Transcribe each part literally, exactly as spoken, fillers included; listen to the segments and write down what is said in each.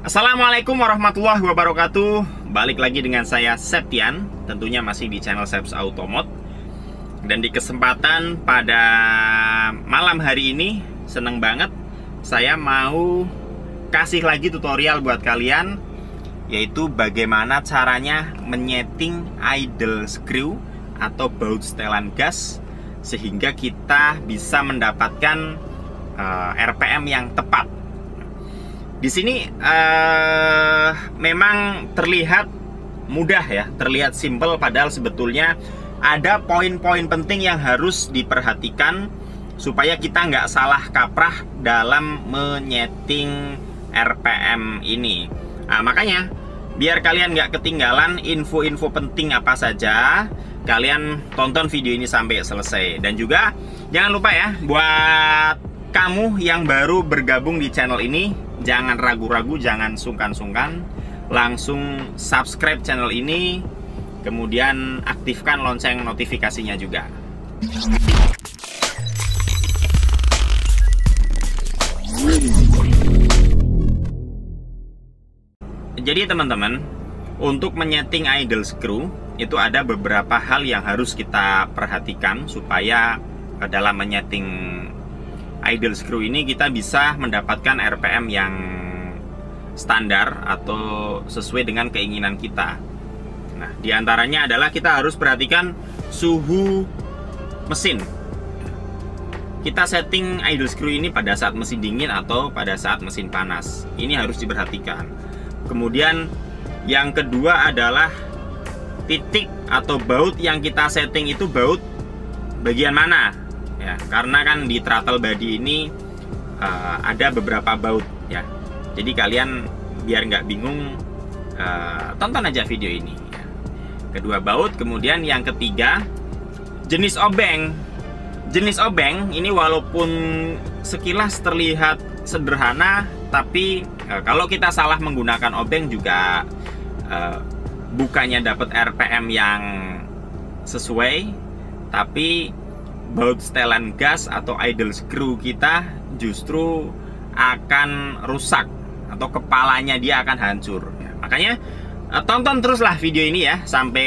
Assalamualaikum warahmatullahi wabarakatuh. Balik lagi dengan saya Septian, tentunya masih di channel Seps Automod. Dan di kesempatan pada malam hari ini, seneng banget saya mau kasih lagi tutorial buat kalian, yaitu bagaimana caranya menyeting idle screw atau baut setelan gas sehingga kita bisa mendapatkan uh, R P M yang tepat. Di sini uh, memang terlihat mudah ya, terlihat simple, padahal sebetulnya ada poin-poin penting yang harus diperhatikan supaya kita nggak salah kaprah dalam menyeting R P M ini. Nah, makanya biar kalian nggak ketinggalan info-info penting apa saja, kalian tonton video ini sampai selesai. Dan juga jangan lupa ya, buat kamu yang baru bergabung di channel ini, jangan ragu-ragu, jangan sungkan-sungkan, langsung subscribe channel ini, kemudian aktifkan lonceng notifikasinya juga. Jadi teman-teman, untuk menyeting idle screw itu ada beberapa hal yang harus kita perhatikan supaya dalam menyeting idle screw ini kita bisa mendapatkan R P M yang standar atau sesuai dengan keinginan kita. Nah, diantaranya adalah kita harus perhatikan suhu mesin. Kita setting idle screw ini pada saat mesin dingin atau pada saat mesin panas. Ini harus diperhatikan. Kemudian yang kedua adalah titik atau baut yang kita setting itu baut bagian mana? Ya, karena kan di throttle body ini uh, ada beberapa baut ya. Jadi kalian biar nggak bingung, uh, tonton aja video ini ya. Kedua baut, kemudian yang ketiga jenis obeng. Jenis obeng ini walaupun sekilas terlihat sederhana, tapi uh, kalau kita salah menggunakan obeng juga uh, bukannya dapat R P M yang sesuai, tapi baut setelan gas atau idle screw kita justru akan rusak atau kepalanya dia akan hancur ya. Makanya uh, tonton teruslah video ini ya sampai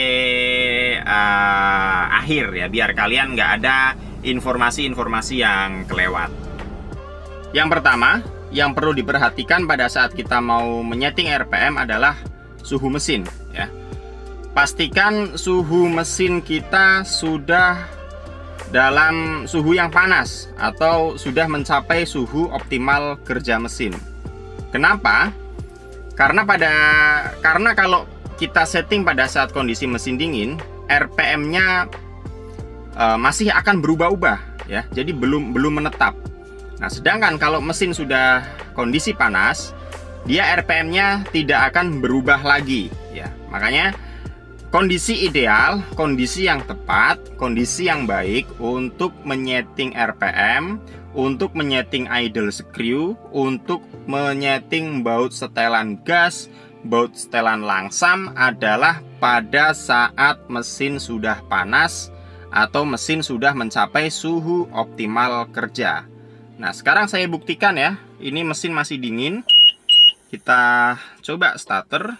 uh, akhir ya, biar kalian nggak ada informasi-informasi yang kelewat. Yang pertama yang perlu diperhatikan pada saat kita mau menyeting R P M adalah suhu mesin ya. Pastikan suhu mesin kita sudah dalam suhu yang panas atau sudah mencapai suhu optimal kerja mesin. Kenapa? Karena pada karena kalau kita setting pada saat kondisi mesin dingin, R P M-nya e, masih akan berubah-ubah ya. Jadi belum belum menetap. Nah, sedangkan kalau mesin sudah kondisi panas, dia R P M-nya tidak akan berubah lagi ya. Makanya kondisi ideal, kondisi yang tepat, kondisi yang baik untuk menyeting R P M, untuk menyeting idle screw, untuk menyeting baut setelan gas, baut setelan langsam adalah pada saat mesin sudah panas atau mesin sudah mencapai suhu optimal kerja. Nah, sekarang saya buktikan ya, ini mesin masih dingin. Kita coba starter.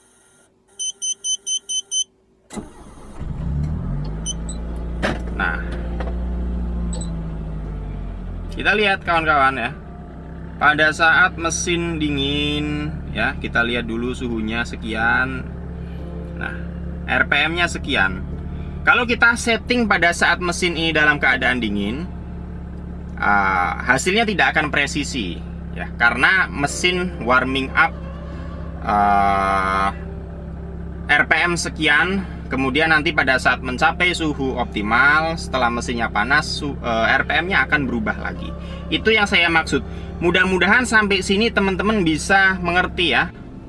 Nah, kita lihat kawan-kawan ya, pada saat mesin dingin ya, kita lihat dulu suhunya sekian. Nah, R P M-nya sekian. Kalau kita setting pada saat mesin ini dalam keadaan dingin, uh, hasilnya tidak akan presisi ya, karena mesin warming up uh, R P M sekian. Kemudian nanti pada saat mencapai suhu optimal setelah mesinnya panas, R P M-nya akan berubah lagi. Itu yang saya maksud. Mudah-mudahan sampai sini teman-teman bisa mengerti ya.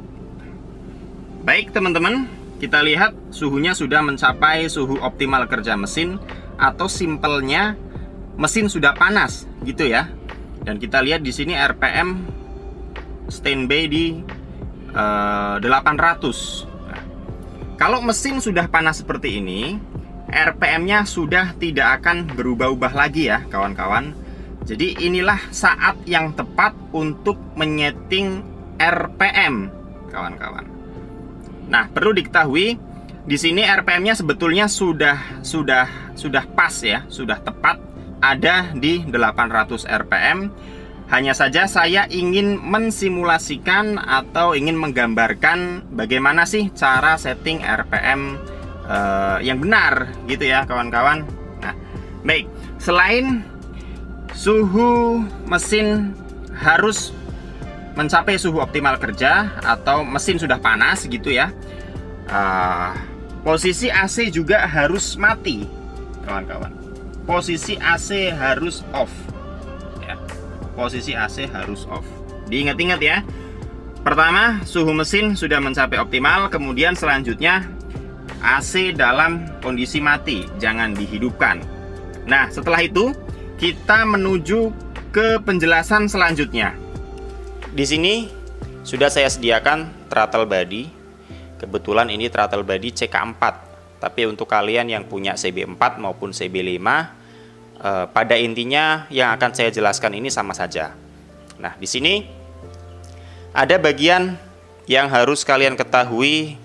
Baik teman-teman, kita lihat suhunya sudah mencapai suhu optimal kerja mesin, atau simpelnya mesin sudah panas gitu ya. Dan kita lihat di sini R P M standby di uh, delapan ratus. Kalau mesin sudah panas seperti ini, R P M-nya sudah tidak akan berubah-ubah lagi ya kawan-kawan. Jadi inilah saat yang tepat untuk menyeting R P M, kawan-kawan. Nah, perlu diketahui di sini R P M-nya sebetulnya sudah sudah sudah pas ya, sudah tepat ada di delapan ratus R P M. Hanya saja saya ingin mensimulasikan atau ingin menggambarkan bagaimana sih cara setting R P M uh, yang benar gitu ya, kawan-kawan. Nah, baik, selain suhu mesin harus mencapai suhu optimal kerja atau mesin sudah panas gitu ya, uh, posisi A C juga harus mati, kawan-kawan. Posisi A C harus off ya. Posisi A C harus off. Diingat-ingat ya. Pertama, suhu mesin sudah mencapai optimal, kemudian selanjutnya A C dalam kondisi mati, jangan dihidupkan. Nah, setelah itu kita menuju ke penjelasan selanjutnya. Di sini sudah saya sediakan throttle body. Kebetulan ini throttle body C K empat. Tapi untuk kalian yang punya C B empat maupun C B lima, eh, pada intinya yang akan saya jelaskan ini sama saja. Nah, di sini ada bagian yang harus kalian ketahui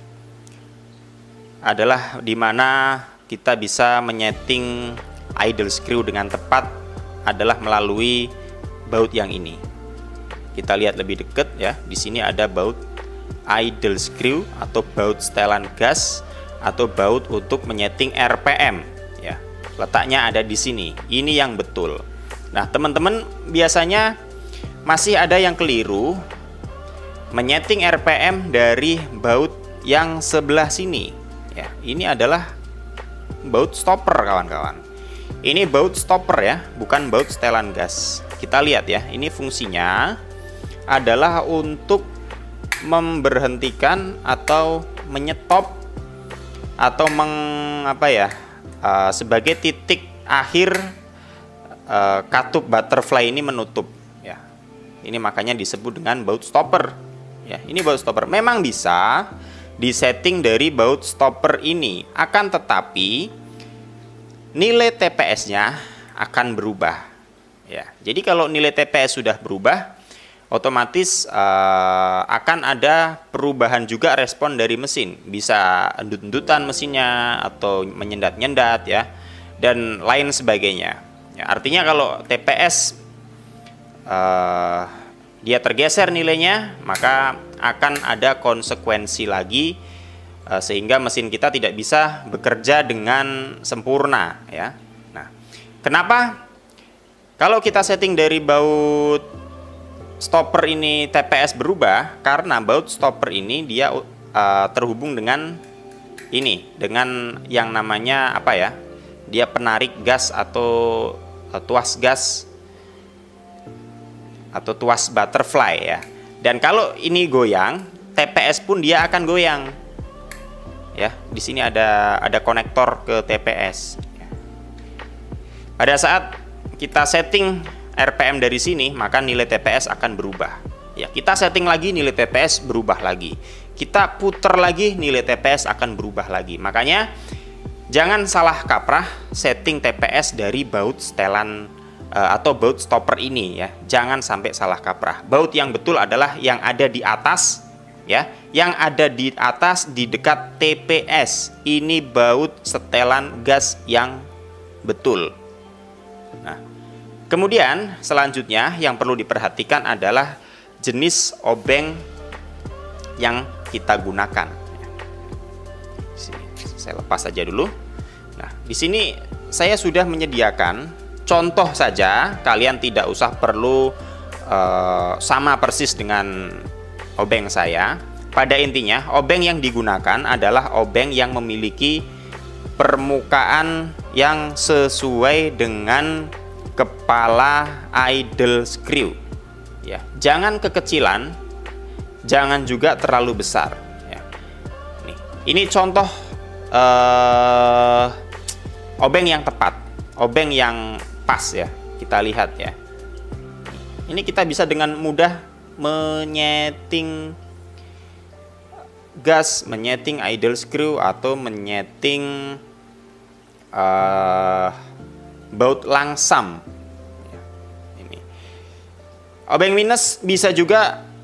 adalah di mana kita bisa menyeting idle screw dengan tepat adalah melalui baut yang ini. Kita lihat lebih dekat ya. Di sini ada baut idle screw atau baut setelan gas atau baut untuk menyeting R P M ya. Letaknya ada di sini. Ini yang betul. Nah, teman-teman biasanya masih ada yang keliru menyeting R P M dari baut yang sebelah sini ya. Ini adalah baut stopper, kawan-kawan. Ini baut stopper ya, bukan baut setelan gas. Kita lihat ya, ini fungsinya adalah untuk memberhentikan atau menyetop atau meng apa ya uh, sebagai titik akhir uh, katup butterfly ini menutup ya. Ini makanya disebut dengan baut stopper ya. Ini baut stopper memang bisa disetting dari baut stopper ini, akan tetapi nilai T P S-nya akan berubah ya. Jadi kalau nilai T P S sudah berubah, otomatis uh, akan ada perubahan juga respon dari mesin. Bisa endut-endutan mesinnya atau menyendat-nyendat ya, dan lain sebagainya ya. Artinya kalau T P S uh, dia tergeser nilainya, maka akan ada konsekuensi lagi uh, sehingga mesin kita tidak bisa bekerja dengan sempurna ya. Nah, kenapa kalau kita setting dari baut stopper ini T P S berubah? Karena baut stopper ini dia uh, terhubung dengan ini, dengan yang namanya apa ya? Dia penarik gas atau uh, tuas gas atau tuas butterfly ya. Dan kalau ini goyang, T P S pun dia akan goyang. Ya, di sini ada ada konektor ke T P S. Pada saat kita setting R P M dari sini, maka nilai T P S akan berubah. Ya, kita setting lagi, nilai T P S berubah lagi. Kita putar lagi, nilai T P S akan berubah lagi. Makanya jangan salah kaprah setting T P S dari baut setelan uh, atau baut stopper ini ya. Jangan sampai salah kaprah. Baut yang betul adalah yang ada di atas ya. Yang ada di atas di dekat T P S. Ini baut setelan gas yang betul. Nah, kemudian selanjutnya yang perlu diperhatikan adalah jenis obeng yang kita gunakan. Sini, saya lepas saja dulu. Nah, di sini saya sudah menyediakan contoh saja. Kalian tidak usah perlu uh, sama persis dengan obeng saya. Pada intinya, obeng yang digunakan adalah obeng yang memiliki permukaan yang sesuai dengan kepala idle screw ya. Jangan kekecilan, jangan juga terlalu besar ya. Nih, ini contoh uh, obeng yang tepat, obeng yang pas ya. Kita lihat ya. Ini kita bisa dengan mudah menyeting gas, menyeting idle screw atau menyeting uh, baut langsam. Ini obeng minus bisa juga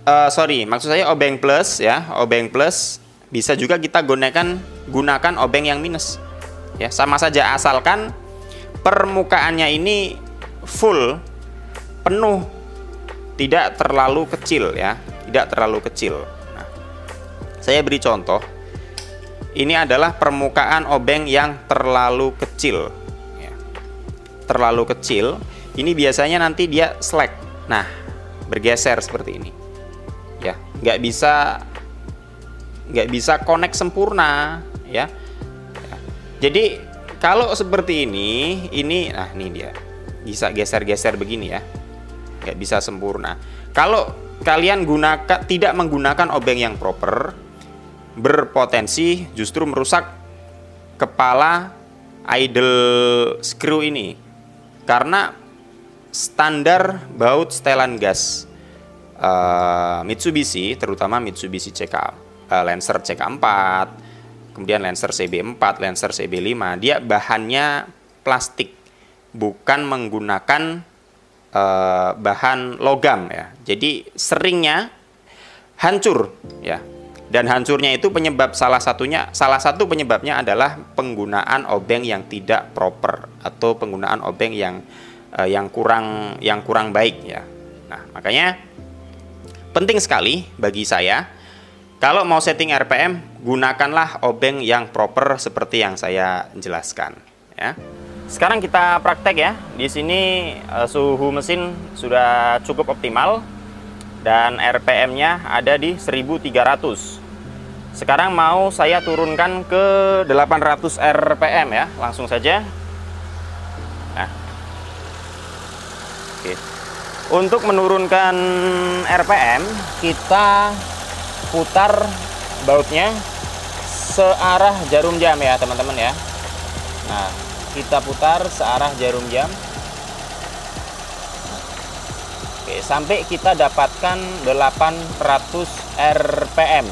uh, sorry, maksud saya obeng plus ya, obeng plus bisa juga kita gunakan gunakan obeng yang minus. Ya, sama saja asalkan permukaannya ini full, penuh, tidak terlalu kecil ya, tidak terlalu kecil. Nah, saya beri contoh. Ini adalah permukaan obeng yang terlalu kecil, ya. Terlalu kecil. Ini biasanya nanti dia slack. Nah, bergeser seperti ini. Ya, nggak bisa, nggak bisa connect sempurna, ya. Ya. Jadi kalau seperti ini, ini, nah ini dia, bisa geser-geser begini ya, nggak bisa sempurna. Kalau kalian gunakan tidak menggunakan obeng yang proper, berpotensi justru merusak kepala idle screw ini, karena standar baut setelan gas uh, Mitsubishi, terutama Mitsubishi C K, uh, Lancer C K empat, kemudian Lancer C B empat, Lancer C B lima, dia bahannya plastik, bukan menggunakan uh, bahan logam ya. Jadi seringnya hancur ya. Dan hancurnya itu penyebab salah satunya, salah satu penyebabnya adalah penggunaan obeng yang tidak proper atau penggunaan obeng yang uh, yang kurang yang kurang baik ya. Nah, makanya penting sekali bagi saya, kalau mau setting R P M, gunakanlah obeng yang proper seperti yang saya jelaskan ya. Sekarang kita praktek ya. Di sini uh, suhu mesin sudah cukup optimal dan R P M-nya ada di seribu tiga ratus. Sekarang mau saya turunkan ke delapan ratus R P M ya, langsung saja. Nah. Oke. Untuk menurunkan R P M, kita putar bautnya searah jarum jam ya, teman-teman ya. Nah, kita putar searah jarum jam. Oke, sampai kita dapatkan delapan ratus R P M.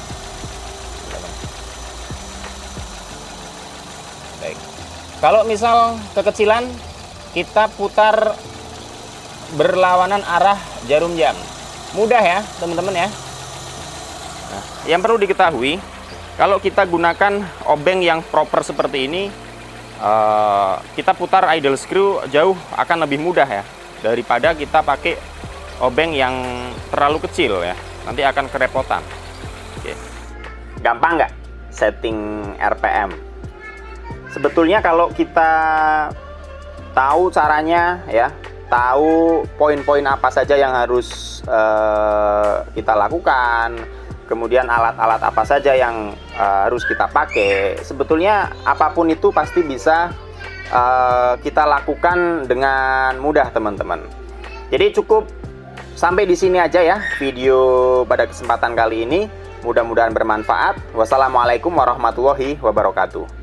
Baik. Kalau misal kekecilan, kita putar berlawanan arah jarum jam. Mudah ya, teman-teman ya. Nah, yang perlu diketahui, kalau kita gunakan obeng yang proper seperti ini, uh, kita putar idle screw jauh akan lebih mudah ya, daripada kita pakai obeng yang terlalu kecil ya, nanti akan kerepotan. Oke. Gampang nggak setting R P M? Sebetulnya kalau kita tahu caranya ya, tahu poin-poin apa saja yang harus uh, kita lakukan, kemudian alat-alat apa saja yang uh, harus kita pakai, sebetulnya apapun itu pasti bisa uh, kita lakukan dengan mudah, teman-teman. Jadi cukup sampai di sini aja ya video pada kesempatan kali ini. Mudah-mudahan bermanfaat. Wassalamualaikum warahmatullahi wabarakatuh.